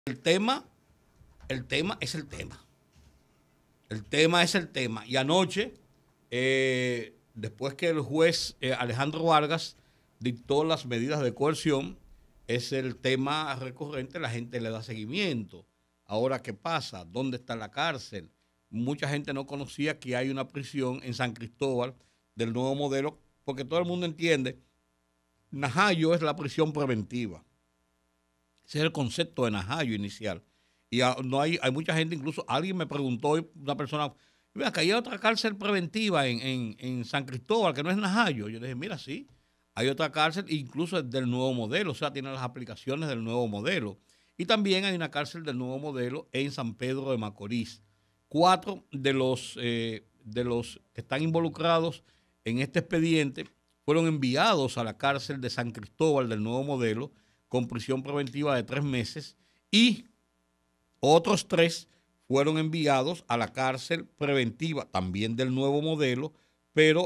El tema, el tema es el tema. El tema es el tema. Y anoche, después que el juez Alejandro Vargas dictó las medidas de coerción, es el tema recurrente, la gente le da seguimiento. Ahora, ¿qué pasa? ¿Dónde está la cárcel? Mucha gente no conocía que hay una prisión en San Cristóbal del nuevo modelo, porque todo el mundo entiende, Najayo es la prisión preventiva. Ese es el concepto de Najayo inicial. Y no hay mucha gente, incluso alguien me preguntó, una persona, mira, que hay otra cárcel preventiva en San Cristóbal, que no es Najayo. Yo le dije, mira, sí, hay otra cárcel, incluso es del nuevo modelo, o sea, tiene las aplicaciones del nuevo modelo. Y también hay una cárcel del nuevo modelo en San Pedro de Macorís. 4 de los que están involucrados en este expediente fueron enviados a la cárcel de San Cristóbal del nuevo modelo con prisión preventiva de 3 meses y otros 3 fueron enviados a la cárcel preventiva también del nuevo modelo, pero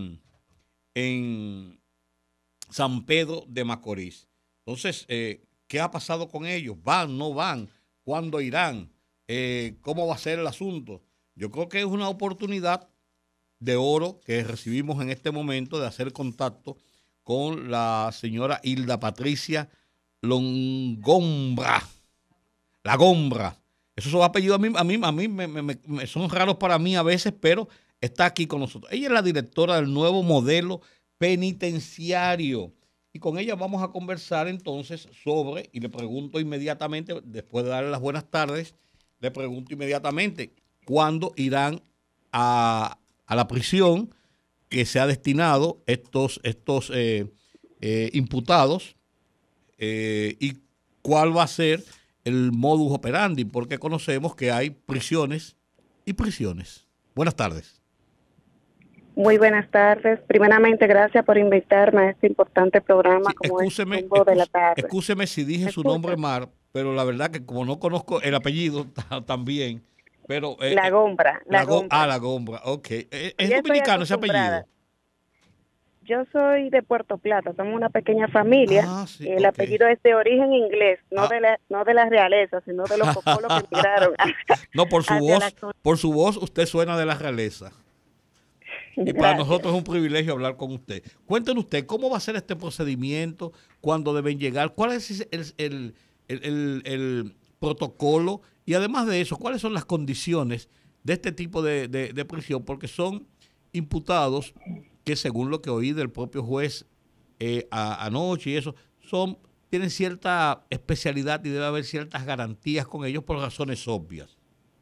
en San Pedro de Macorís. Entonces, ¿qué ha pasado con ellos? ¿Van, no van? ¿Cuándo irán? ¿Cómo va a ser el asunto? Yo creo que es una oportunidad de oro que recibimos en este momento de hacer contacto con la señora Hilda Patricia Longombra, la Gombra. Esos son apellidos a mí son raros para mí a veces, pero está aquí con nosotros. Ella es la directora del nuevo modelo penitenciario. Y con ella vamos a conversar entonces sobre, y le pregunto inmediatamente, después de darle las buenas tardes, le pregunto inmediatamente, ¿cuándo irán a la prisión que se ha destinado estos imputados y cuál va a ser el modus operandi? Porque conocemos que hay prisiones y prisiones. Buenas tardes. Muy buenas tardes. Primeramente, gracias por invitarme a este importante programa Sí, como es Rumbo de la Tarde. excúseme si dije ¿Me su nombre escucha? mal, pero la verdad que como no conozco el apellido también, pero La Gombra, la Gombra. La Gombra, ok. ¿Es Ya estoy dominicano ese acostumbrada. apellido? Yo soy de Puerto Plata, somos una pequeña familia. Ah, sí, El ok. apellido es de origen inglés, Ah. no de la realeza, sino de los cocolos que emigraron No, hacia la zona. por su voz usted suena de la realeza. Y para Gracias. nosotros es un privilegio hablar con usted. Cuéntenos usted, ¿cómo va a ser este procedimiento? ¿Cuándo deben llegar? ¿Cuál es el protocolo? Y además de eso, ¿cuáles son las condiciones de este tipo de prisión? Porque son imputados que, según lo que oí del propio juez anoche y eso, tienen cierta especialidad y debe haber ciertas garantías con ellos por razones obvias.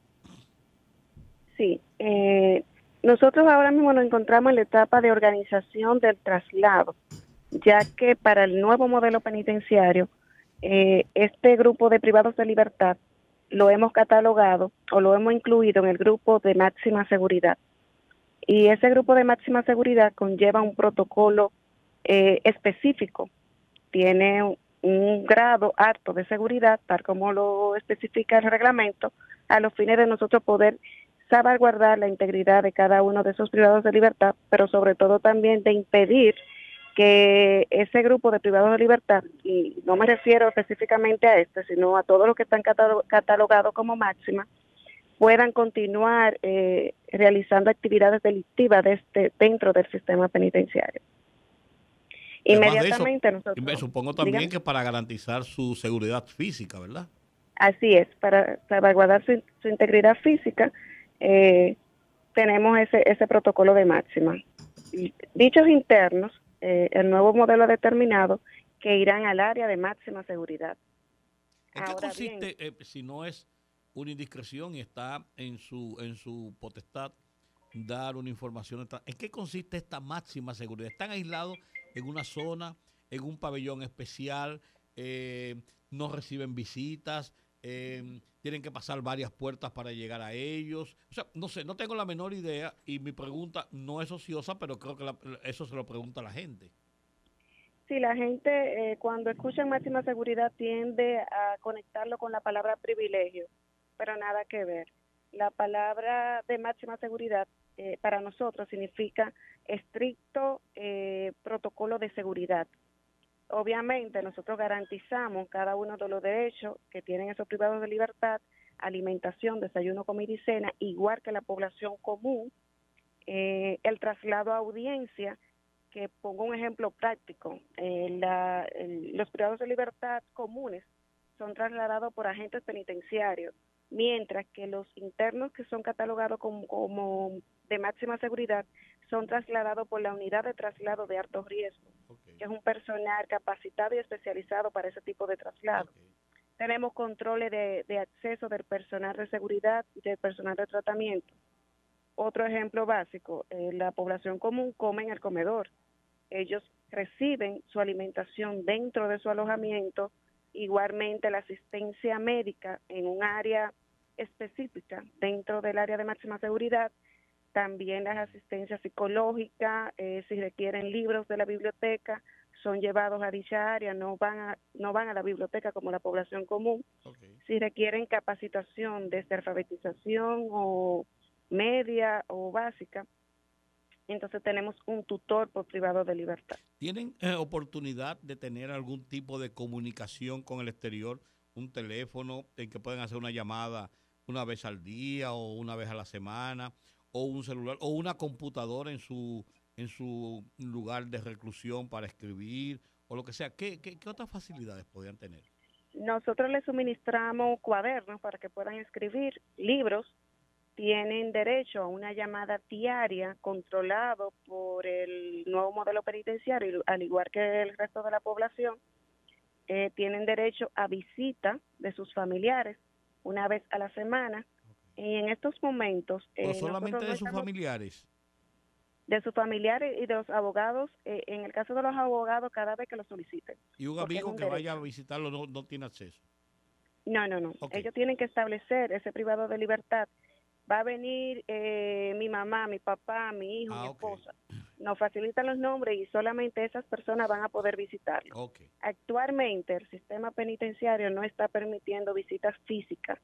Sí, nosotros ahora mismo nos encontramos en la etapa de organización del traslado, ya que para el nuevo modelo penitenciario, este grupo de privados de libertad lo hemos catalogado o lo hemos incluido en el grupo de máxima seguridad. Y ese grupo de máxima seguridad conlleva un protocolo específico, tiene un grado alto de seguridad, tal como lo especifica el reglamento, a los fines de nosotros poder salvaguardar la integridad de cada uno de esos privados de libertad, pero sobre todo también de impedir que ese grupo de privados de libertad, y no me refiero específicamente a este, sino a todos los que están catalogados como máxima, puedan continuar realizando actividades delictivas dentro del sistema penitenciario. Además de eso, Inmediatamente me nosotros, supongo también dígame, que para garantizar su seguridad física, ¿verdad? así es, para salvaguardar su integridad física, tenemos ese protocolo de máxima. Y dichos internos, el nuevo modelo ha determinado que irán al área de máxima seguridad. ¿En qué Ahora bien, consiste, si no es una indiscreción y está en su potestad dar una información, en qué consiste esta máxima seguridad? ¿Están aislados en una zona, en un pabellón especial, no reciben visitas, tienen que pasar varias puertas para llegar a ellos? O sea, no sé, no tengo la menor idea y mi pregunta no es ociosa, pero creo que eso se lo pregunta a la gente. si la gente cuando escucha máxima seguridad tiende a conectarlo con la palabra privilegio, pero nada que ver. La palabra de máxima seguridad para nosotros significa estricto protocolo de seguridad. obviamente nosotros garantizamos cada uno de los derechos que tienen esos privados de libertad, alimentación, desayuno, comida y cena, igual que la población común, el traslado a audiencia, que pongo un ejemplo práctico, los privados de libertad comunes son trasladados por agentes penitenciarios, mientras que los internos que son catalogados como de máxima seguridad son trasladados por la unidad de traslado de alto riesgo, que es un personal capacitado y especializado para ese tipo de traslado. Tenemos controles de acceso del personal de seguridad y del personal de tratamiento. Otro ejemplo básico, la población común come en el comedor. Ellos reciben su alimentación dentro de su alojamiento, igualmente la asistencia médica en un área específica dentro del área de máxima seguridad, también las asistencias psicológicas, si requieren libros de la biblioteca, son llevados a dicha área, no van a la biblioteca como la población común. Si requieren capacitación desde alfabetización o media o básica, entonces tenemos un tutor por privado de libertad. ¿Tienen oportunidad de tener algún tipo de comunicación con el exterior? Un teléfono en que pueden hacer una llamada una vez al día o una vez a la semana, o un celular o una computadora en su lugar de reclusión para escribir o lo que sea. ¿Qué otras facilidades podrían tener? Nosotros les suministramos cuadernos para que puedan escribir, libros. Tienen derecho a una llamada diaria controlado por el nuevo modelo penitenciario, al igual que el resto de la población. Tienen derecho a visita de sus familiares una vez a la semana. Y en estos momentos... ¿O solamente de sus familiares? De sus familiares y de los abogados, en el caso de los abogados, cada vez que lo soliciten. ¿Y un amigo que vaya a visitarlo no tiene acceso? No. Okay. Ellos tienen que establecer ese privado de libertad. Va a venir mi mamá, mi papá, mi hijo, mi esposa. Nos facilitan los nombres y solamente esas personas van a poder visitarlo. Actualmente el sistema penitenciario no está permitiendo visitas físicas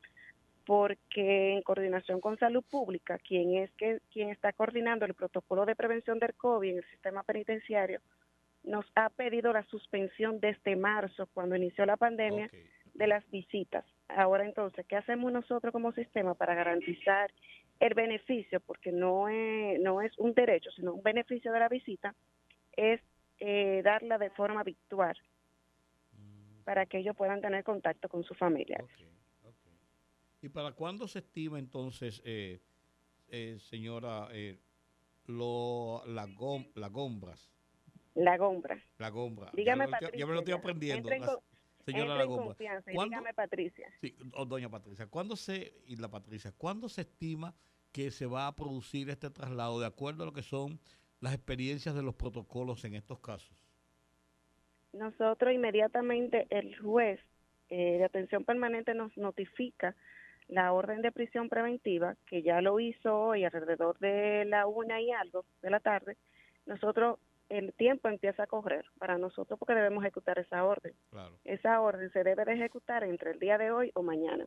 porque en coordinación con Salud Pública, quien está coordinando el protocolo de prevención del COVID en el sistema penitenciario, nos ha pedido la suspensión desde marzo, cuando inició la pandemia, de las visitas. Ahora entonces, ¿qué hacemos nosotros como sistema para garantizar el beneficio? Porque no es un derecho, sino un beneficio de la visita, es darla de forma virtual para que ellos puedan tener contacto con su familia. ¿Y para cuándo se estima entonces, señora, la Gombras? La Gombra. Dígame, Patricia. Ya me lo estoy aprendiendo. Señora La Gombra. Dígame, Patricia. Sí, doña Patricia. ¿Cuándo se estima que se va a producir este traslado de acuerdo a lo que son las experiencias de los protocolos en estos casos? Nosotros inmediatamente, el juez de atención permanente nos notifica la orden de prisión preventiva, que ya lo hizo hoy alrededor de la 1 y algo de la tarde. Nosotros, el tiempo empieza a correr para nosotros porque debemos ejecutar esa orden. Claro. Esa orden se debe de ejecutar entre el día de hoy o mañana.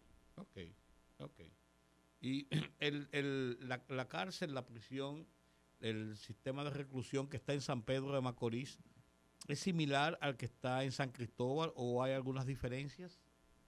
Y la cárcel, la prisión, el sistema de reclusión que está en San Pedro de Macorís, ¿es similar al que está en San Cristóbal o hay algunas diferencias?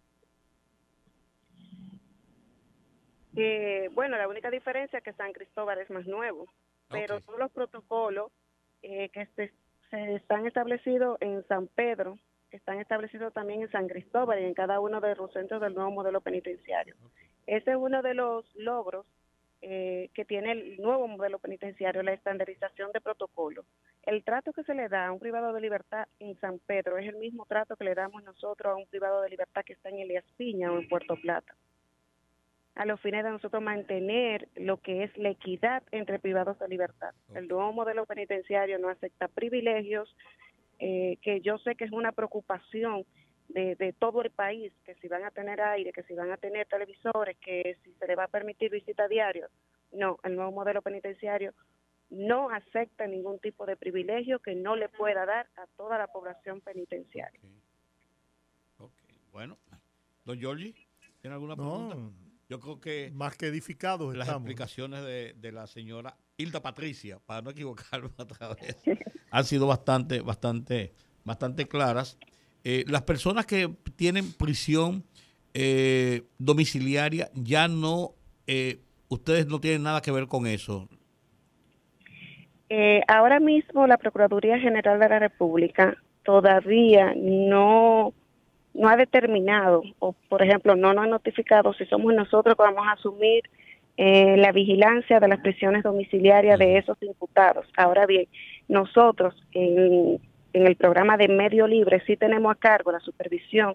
Bueno, la única diferencia es que San Cristóbal es más nuevo, pero todos los protocolos que se están establecidos en San Pedro están establecidos también en San Cristóbal y en cada uno de los centros del nuevo modelo penitenciario. Ese es uno de los logros que tiene el nuevo modelo penitenciario, la estandarización de protocolos. El trato que se le da a un privado de libertad en San Pedro es el mismo trato que le damos nosotros a un privado de libertad que está en Elías Piña o en Puerto Plata, a los fines de nosotros mantener lo que es la equidad entre privados de libertad. El nuevo modelo penitenciario no acepta privilegios, que yo sé que es una preocupación de todo el país, que si van a tener aire, que si van a tener televisores, que si se les va a permitir visita diaria. No, el nuevo modelo penitenciario no acepta ningún tipo de privilegio que no le pueda dar a toda la población penitenciaria. Bueno, don Giorgi, ¿tiene alguna pregunta? Yo creo que más que edificados las estamos, explicaciones de la señora Hilda Patricia, para no equivocarme otra vez, han sido bastante bastante claras. Las personas que tienen prisión domiciliaria ya no, ustedes no tienen nada que ver con eso. Ahora mismo la Procuraduría General de la República todavía no ha determinado, o por ejemplo, no nos ha notificado si somos nosotros que vamos a asumir la vigilancia de las prisiones domiciliarias de esos imputados. Ahora bien, nosotros en el programa de Medio Libre sí tenemos a cargo la supervisión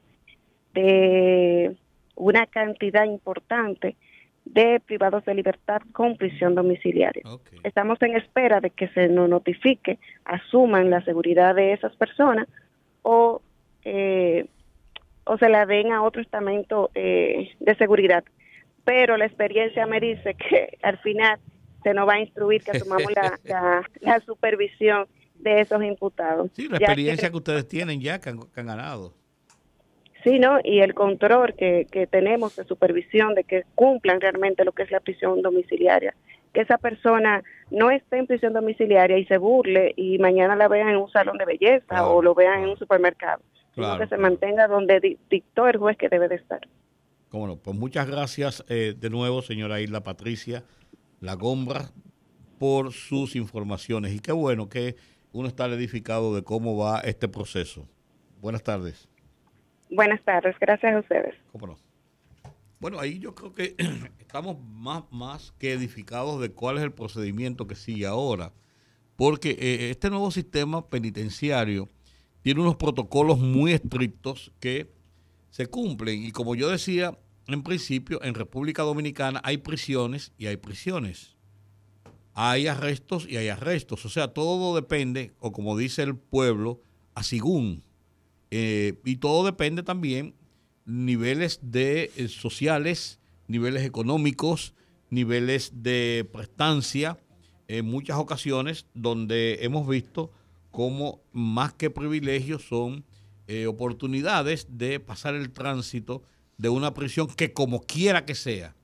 de una cantidad importante de privados de libertad con prisión domiciliaria. Okay. Estamos en espera de que se nos notifique, asuman la seguridad de esas personas o se la den a otro estamento de seguridad. Pero la experiencia me dice que al final se nos va a instruir que asumamos la supervisión de esos imputados. Sí, la experiencia que ustedes tienen ya, que han ganado. Sí, ¿no? Y el control que tenemos de supervisión de que cumplan realmente lo que es la prisión domiciliaria. Que esa persona no esté en prisión domiciliaria y se burle y mañana la vean en un salón de belleza o lo vean en un supermercado. Sino que se mantenga donde dictó el juez que debe de estar. Cómo no, pues muchas gracias de nuevo, señora Hilda Patricia Lagombra, por sus informaciones. Y qué bueno que uno está edificado de cómo va este proceso. Buenas tardes. Buenas tardes, gracias a ustedes. ¿Cómo no? Bueno, ahí yo creo que estamos más que edificados de cuál es el procedimiento que sigue ahora, porque este nuevo sistema penitenciario tiene unos protocolos muy estrictos que se cumplen, y como yo decía en principio, en República Dominicana hay prisiones y hay prisiones, hay arrestos y hay arrestos, o sea, todo depende, o como dice el pueblo, a según. Y todo depende también niveles de sociales, niveles económicos, niveles de prestancia, en muchas ocasiones donde hemos visto cómo más que privilegios son oportunidades de pasar el tránsito de una prisión que como quiera que sea,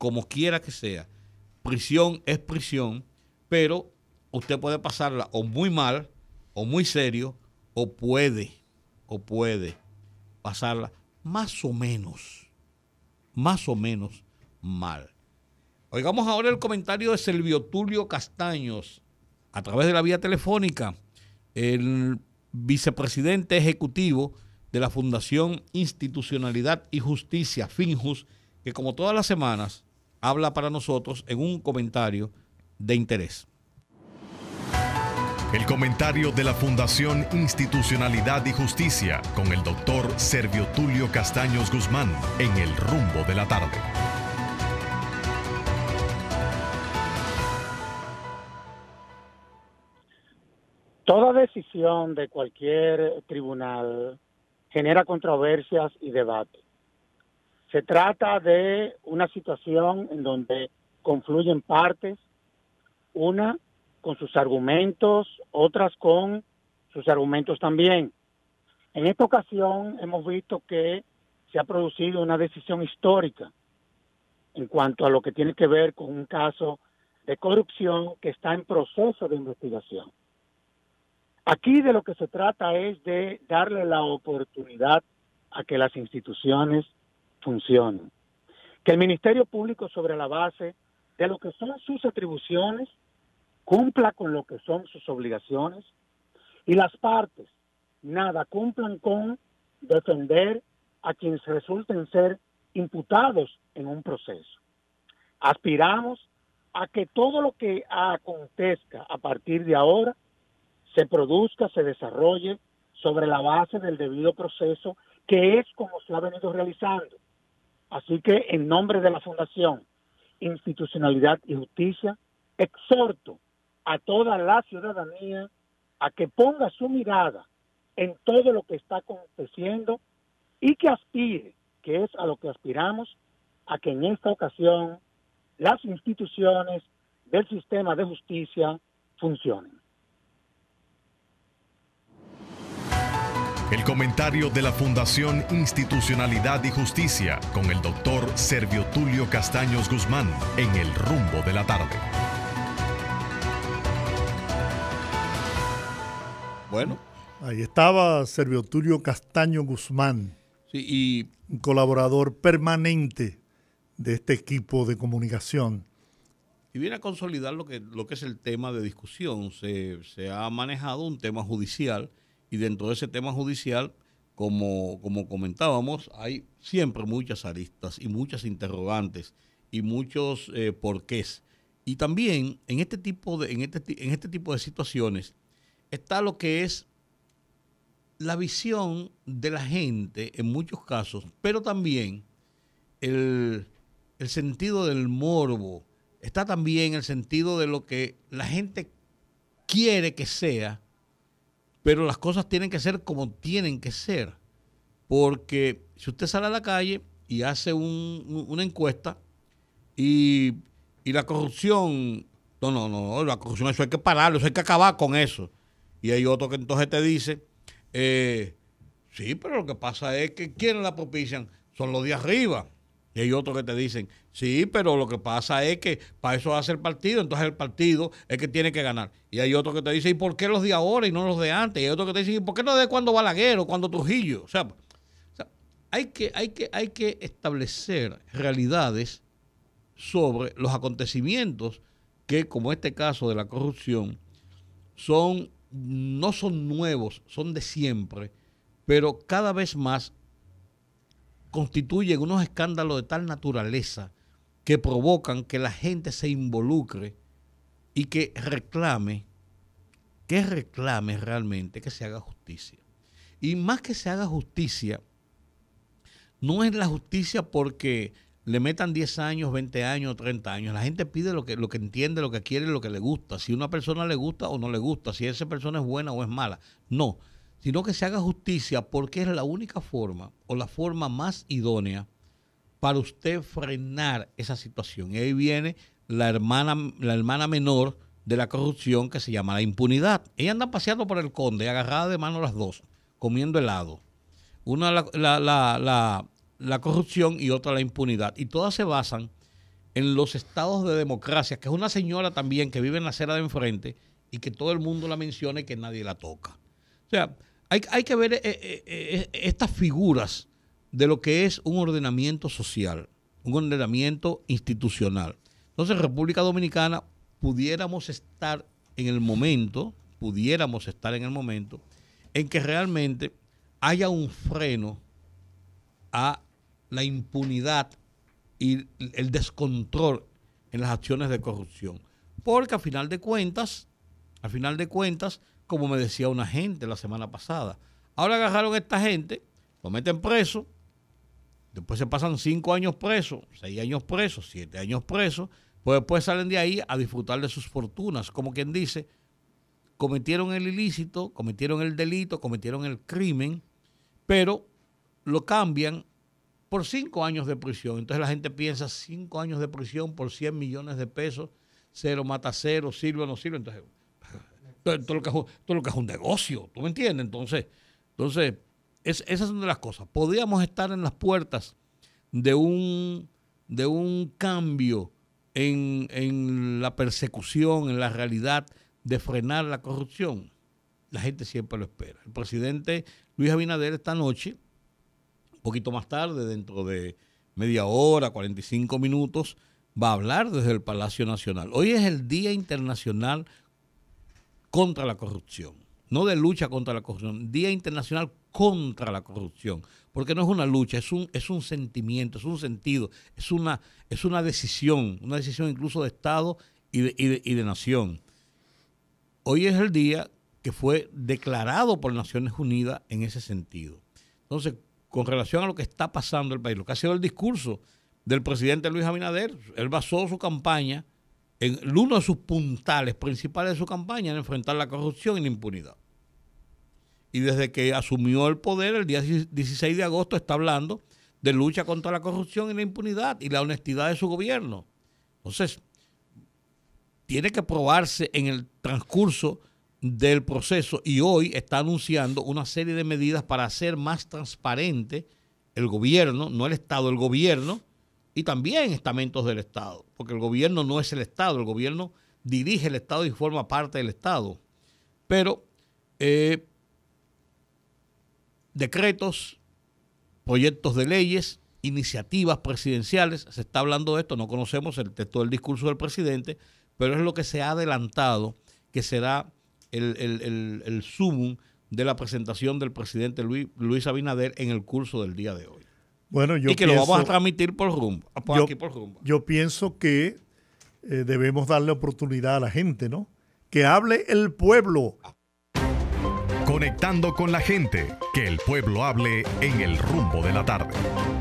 prisión es prisión, pero usted puede pasarla o muy mal, o muy serio, o puede pasarla más o menos mal. Oigamos ahora el comentario de Servio Tulio Castaños a través de la vía telefónica, el vicepresidente ejecutivo de la Fundación Institucionalidad y Justicia, FINJUS, que como todas las semanas habla para nosotros en un comentario de interés. El comentario de la Fundación Institucionalidad y Justicia con el doctor Servio Tulio Castaños Guzmán en El Rumbo de la Tarde. Toda decisión de cualquier tribunal genera controversias y debate. Se trata de una situación en donde confluyen partes, una con sus argumentos, otras con sus argumentos también. En esta ocasión hemos visto que se ha producido una decisión histórica en cuanto a lo que tiene que ver con un caso de corrupción que está en proceso de investigación. Aquí de lo que se trata es de darle la oportunidad a que las instituciones funcionen. Que el Ministerio Público, sobre la base de lo que son sus atribuciones, cumpla con lo que son sus obligaciones, y las partes, cumplan con defender a quienes resulten ser imputados en un proceso. Aspiramos a que todo lo que acontezca a partir de ahora se produzca, se desarrolle sobre la base del debido proceso, que es como se ha venido realizando. Así que en nombre de la Fundación Institucionalidad y Justicia, exhorto a toda la ciudadanía a que ponga su mirada en todo lo que está aconteciendo y que aspire, que es a lo que aspiramos, a que en esta ocasión las instituciones del sistema de justicia funcionen. El comentario de la Fundación Institucionalidad y Justicia con el doctor Servio Tulio Castaños Guzmán en El Rumbo de la Tarde. Bueno, Ahí estaba Servio Tulio Castaño Guzmán, Sí, un colaborador permanente de este equipo de comunicación. y viene a consolidar lo que es el tema de discusión. Se ha manejado un tema judicial y dentro de ese tema judicial, como comentábamos, hay siempre muchas aristas y muchas interrogantes y muchos porqués. Y también en este tipo de situaciones está lo que es la visión de la gente en muchos casos, pero también el sentido del morbo, está también el sentido de lo que la gente quiere que sea, pero las cosas tienen que ser como tienen que ser. Porque si usted sale a la calle y hace una encuesta y la corrupción, no, la corrupción, eso hay que pararlo, eso hay que acabar con eso. Y hay otro que entonces te dice, sí, pero lo que pasa es que quienes la propician son los de arriba. Y hay otros que te dicen, sí, pero lo que pasa es que para eso hace el partido, entonces el partido es que tiene que ganar. Y hay otros que te dicen, ¿y por qué los de ahora y no los de antes? Y hay otros que te dicen, ¿y por qué no de cuando Balaguer o cuando Trujillo? O sea, hay que establecer realidades sobre los acontecimientos que, como este caso de la corrupción, no son nuevos, son de siempre, pero cada vez más constituyen unos escándalos de tal naturaleza que provocan que la gente se involucre y que reclame realmente que se haga justicia. Y más que se haga justicia, no es la justicia porque le metan 10 años, 20 años, 30 años. La gente pide lo que entiende, lo que quiere, lo que le gusta. Si a una persona le gusta o no le gusta, si esa persona es buena o es mala. No, sino que se haga justicia porque es la única forma o la forma más idónea para usted frenar esa situación. Y ahí viene la hermana menor de la corrupción que se llama la impunidad. Ella anda paseando por el Conde, agarrada de mano las dos, comiendo helado. Una la corrupción y otra la impunidad. Y todas se basan en los estados de democracia, que es una señora también que vive en la acera de enfrente y que todo el mundo la menciona y que nadie la toca. O sea, hay que ver estas figuras de lo que es un ordenamiento social, un ordenamiento institucional. Entonces, República Dominicana pudiéramos estar en el momento en que realmente haya un freno a la impunidad y el descontrol en las acciones de corrupción. Porque a final de cuentas, como me decía una gente la semana pasada, ahora agarraron a esta gente, lo meten preso, después se pasan 5 años presos, 6 años presos, 7 años presos, pues después salen de ahí a disfrutar de sus fortunas. Como quien dice, cometieron el ilícito, cometieron el delito, cometieron el crimen, pero lo cambian por 5 años de prisión. Entonces la gente piensa, 5 años de prisión por 100 millones de pesos, cero mata cero, sirve o no sirve. Entonces, todo lo que es un negocio, ¿tú me entiendes? Entonces esas son de las cosas. Podríamos estar en las puertas de un cambio en la persecución, en la realidad de frenar la corrupción. La gente siempre lo espera. El presidente Luis Abinader esta noche, un poquito más tarde, dentro de media hora, 45 minutos, va a hablar desde el Palacio Nacional. Hoy es el Día Internacional contra la Corrupción, no de lucha contra la corrupción, Día Internacional contra la corrupción, porque no es una lucha, es un sentimiento, es un sentido, es una decisión incluso de Estado y de nación. Hoy es el día que fue declarado por Naciones Unidas en ese sentido. Entonces, con relación a lo que está pasando en el país, lo que ha sido el discurso del presidente Luis Abinader, él basó su campaña en uno de sus puntales principales de su campaña en enfrentar la corrupción y la impunidad. Y desde que asumió el poder el día 16 de agosto está hablando de lucha contra la corrupción y la impunidad y la honestidad de su gobierno. Entonces, tiene que probarse en el transcurso del proceso y hoy está anunciando una serie de medidas para hacer más transparente el gobierno, no el Estado, el gobierno y también estamentos del Estado, porque el gobierno no es el Estado, el gobierno dirige el Estado y forma parte del Estado. Pero decretos, proyectos de leyes, iniciativas presidenciales. Se está hablando de esto, no conocemos el texto del discurso del presidente, pero es lo que se ha adelantado, que será el sumum de la presentación del presidente Luis Abinader en el curso del día de hoy. Bueno, y que lo vamos a transmitir por aquí por Rumba. Yo pienso que debemos darle oportunidad a la gente, ¿no? Que hable el pueblo. Conectando con la gente, que el pueblo hable en el rumbo de la tarde.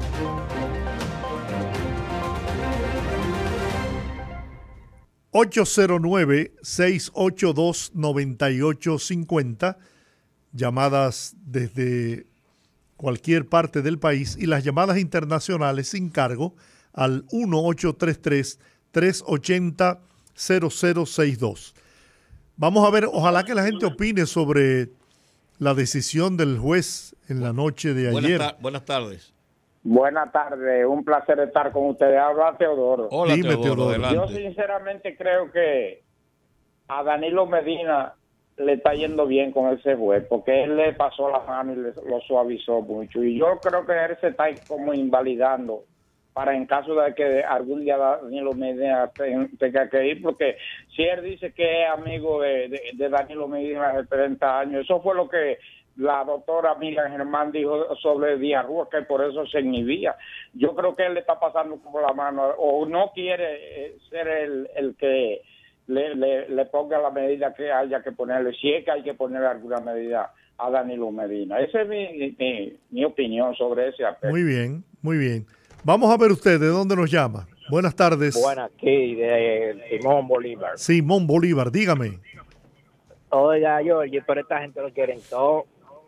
...809-682-9850... llamadas desde cualquier parte del país y las llamadas internacionales sin cargo al 1-833-380-0062. Vamos a ver, ojalá que la gente opine sobre la decisión del juez en la noche de ayer. Buenas tardes. Buenas tardes, un placer estar con ustedes. Habla Teodoro. Hola, Dime, Teodoro. Adelante. Yo sinceramente creo que a Danilo Medina le está yendo bien con ese juez, porque él le pasó la mano y lo suavizó mucho. Y yo creo que él se está como invalidando para en caso de que algún día Danilo Medina tenga que ir, porque si él dice que es amigo de Danilo Medina hace 30 años, eso fue lo que la doctora Miriam Germán dijo sobre Díaz Rúa, que por eso se inhibía. Yo creo que él le está pasando por la mano, o no quiere ser el que le ponga la medida que haya que ponerle, si es que hay que poner alguna medida a Danilo Medina. Esa es mi opinión sobre ese aspecto. Muy bien, muy bien. Vamos a ver usted, ¿de dónde nos llama? Buenas tardes. Buenas, aquí, de Simón Bolívar. Simón Bolívar, dígame. Oiga, Jorge, pero esta gente lo quieren todo.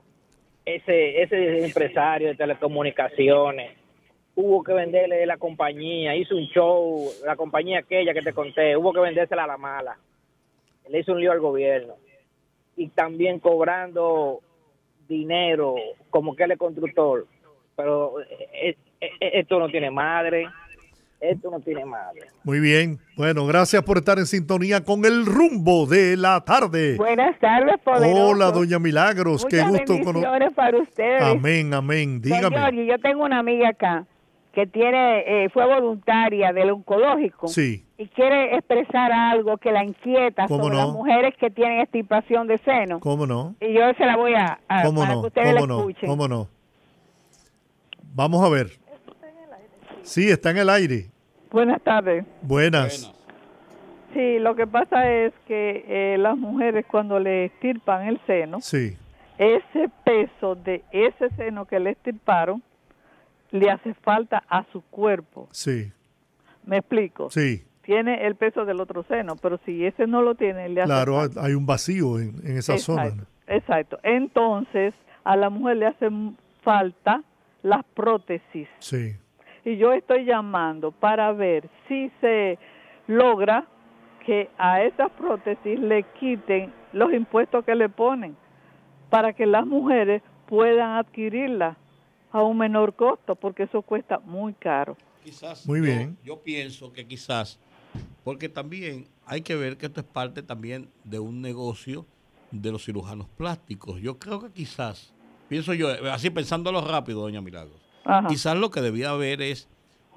Ese empresario de telecomunicaciones hubo que venderle la compañía, hizo un show, la compañía aquella que te conté, hubo que vendérsela a la mala. Le hizo un lío al gobierno. Y también cobrando dinero como que él es constructor. Pero esto no tiene madre. Esto no tiene madre. Muy bien. Bueno, gracias por estar en sintonía con el rumbo de la tarde. Buenas tardes, poderoso. Hola, doña Milagros. Muchas qué gusto bendiciones para ustedes. Amén, amén. Dígame. Señor, yo tengo una amiga acá que fue voluntaria del oncológico. Sí. Y quiere expresar algo que la inquieta sobre las mujeres que tienen extirpación de seno. ¿Cómo no? Y yo se la voy a para que ustedes la escuchen. ¿Cómo no? Vamos a ver. Sí, está en el aire. Buenas tardes. Buenas. Sí, lo que pasa es que las mujeres cuando le extirpan el seno, sí, ese peso de ese seno que le extirparon le hace falta a su cuerpo. Sí. ¿Me explico? Sí. Tiene el peso del otro seno, pero si ese no lo tiene, le hace falta. Hay un vacío en esa zona. Exacto. Entonces, a la mujer le hacen falta las prótesis. Sí. Y yo estoy llamando para ver si se logra que a esas prótesis le quiten los impuestos que le ponen para que las mujeres puedan adquirirlas a un menor costo, porque eso cuesta muy caro. Quizás muy bien. Yo pienso que quizás, porque también hay que ver que esto es parte también de un negocio de los cirujanos plásticos. Yo creo que quizás, pienso yo, así pensándolo rápido, doña Milagros, ajá, quizás lo que debía haber es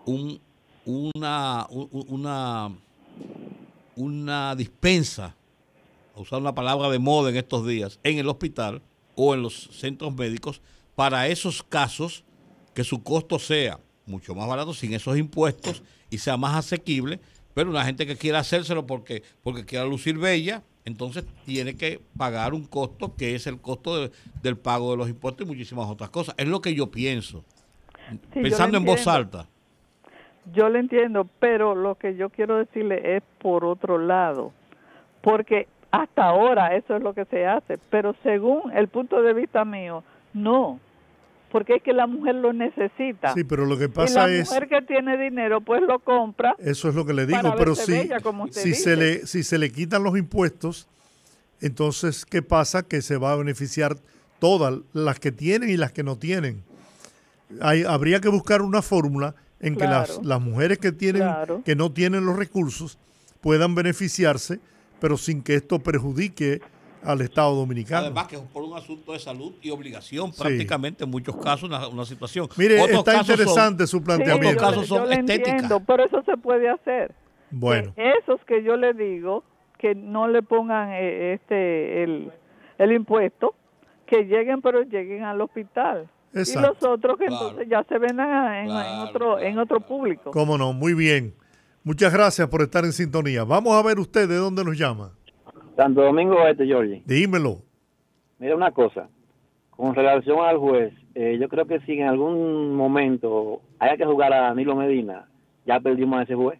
una dispensa, a usar una palabra de moda en estos días, en el hospital o en los centros médicos para esos casos, que su costo sea mucho más barato sin esos impuestos y sea más asequible, pero una gente que quiera hacérselo porque quiera lucir bella, entonces tiene que pagar un costo que es el costo del pago de los impuestos y muchísimas otras cosas. Es lo que yo pienso, sí, pensando en voz alta. Yo le entiendo, pero lo que yo quiero decirle es por otro lado, porque hasta ahora eso es lo que se hace, pero según el punto de vista mío, no, porque es que la mujer lo necesita. Sí, pero lo que pasa es... la mujer que tiene dinero, pues lo compra. Eso es lo que le digo, pero si se le quitan los impuestos, entonces, ¿qué pasa? Que se va a beneficiar todas, las que tienen y las que no tienen. Habría que buscar una fórmula en que las mujeres que tienen que no tienen los recursos puedan beneficiarse, pero sin que esto perjudique al Estado Dominicano. Además que es por un asunto de salud y obligación, prácticamente en muchos casos una situación. Mire, está interesante su planteamiento. Otros casos son estéticas. Entiendo, pero eso se puede hacer. Bueno. Esos que yo le digo que no le pongan el impuesto, que lleguen, pero lleguen al hospital. Exacto. Y los otros que entonces ya se ven en otro público. Cómo no, muy bien. Muchas gracias por estar en sintonía. Vamos a ver usted de dónde nos llama. Santo Domingo Este, Georgie. Dímelo. Mira una cosa, con relación al juez, yo creo que si en algún momento haya que jugar a Danilo Medina, ya perdimos a ese juez.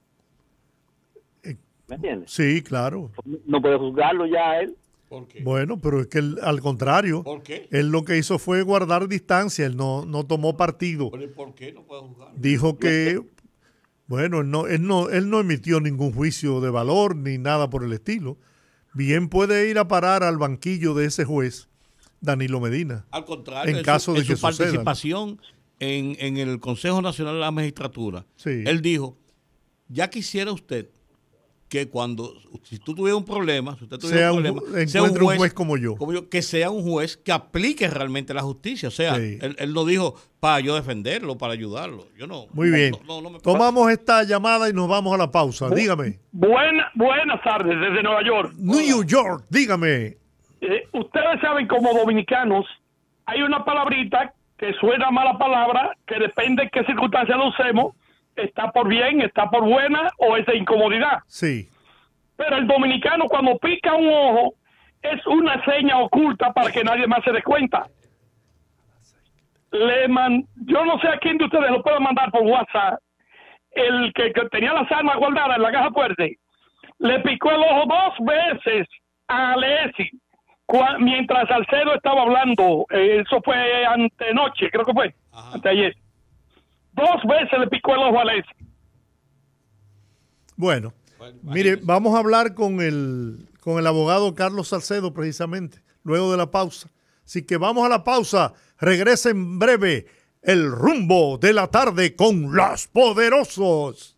¿Me entiendes? Sí, claro. No puede juzgarlo ya a él. ¿Por qué? Bueno, pero es que él, al contrario, ¿por qué? Él lo que hizo fue guardar distancia, él no tomó partido. ¿Pero por qué no puede juzgar? Dijo que, bueno, él no emitió ningún juicio de valor ni nada por el estilo. Bien puede ir a parar al banquillo de ese juez, Danilo Medina. Al contrario, en caso de que su participación en el Consejo Nacional de la Magistratura, sí. Él dijo, ya quisiera usted que si tú tuvieras un problema, si usted tuviera un problema, sea un juez como yo, que sea un juez que aplique realmente la justicia. O sea, sí. él no dijo para yo defenderlo, para ayudarlo. Yo no. Muy bien. Tomamos esta llamada y nos vamos a la pausa. Dígame. Buenas tardes desde Nueva York. New York, dígame. Ustedes saben, como dominicanos, hay una palabrita que suena mala palabra, que depende de qué circunstancias lo usemos. Está por bien, está por buena o es de incomodidad. Sí. Pero el dominicano cuando pica un ojo es una seña oculta para que nadie más se dé cuenta. Yo no sé a quién de ustedes lo puedo mandar por WhatsApp. El que tenía las armas guardadas en la caja fuerte le picó el ojo 2 veces a Alessi mientras Salcedo estaba hablando. Eso fue antenoche, creo que fue. Ajá. Anteayer. 2 veces le picó el ojo a Alessi. Bueno, mire, vamos a hablar con el abogado Carlos Salcedo precisamente, luego de la pausa. Así que vamos a la pausa, regresa en breve el rumbo de la tarde con los poderosos.